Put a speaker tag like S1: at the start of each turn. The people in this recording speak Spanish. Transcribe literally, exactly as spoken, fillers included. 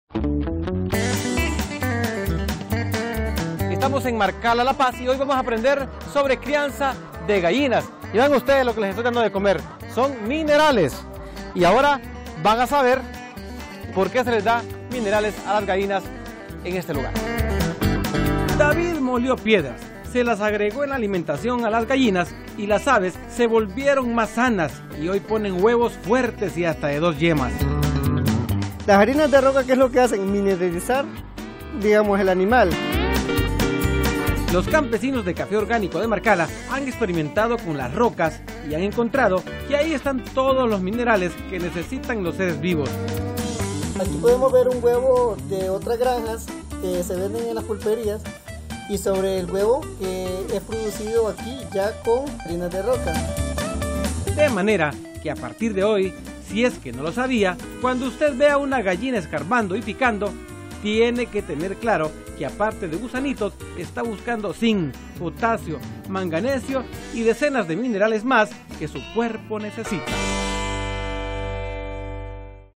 S1: Estamos en Marcala, La Paz, y hoy vamos a aprender sobre crianza de gallinas. Y vean ustedes lo que les estoy dando de comer. Son minerales. Y ahora van a saber por qué se les da minerales a las gallinas en este lugar. David molió piedras, se las agregó en la alimentación a las gallinas y las aves se volvieron más sanas y hoy ponen huevos fuertes y hasta de dos yemas.
S2: Las harinas de roca, ¿qué es lo que hacen? Mineralizar, digamos, el animal.
S1: Los campesinos de café orgánico de Marcala han experimentado con las rocas y han encontrado que ahí están todos los minerales que necesitan los seres vivos.
S2: Aquí podemos ver un huevo de otras granjas que se venden en las pulperías y sobre el huevo que es producido aquí ya con harinas de roca.
S1: De manera que a partir de hoy, si es que no lo sabía, cuando usted vea una gallina escarbando y picando, tiene que tener claro que aparte de gusanitos, está buscando zinc, potasio, manganesio y decenas de minerales más que su cuerpo necesita.